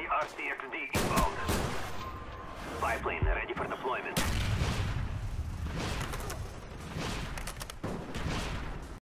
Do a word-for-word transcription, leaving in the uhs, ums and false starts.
Friendly R C X D inbound. Biplane ready for deployment.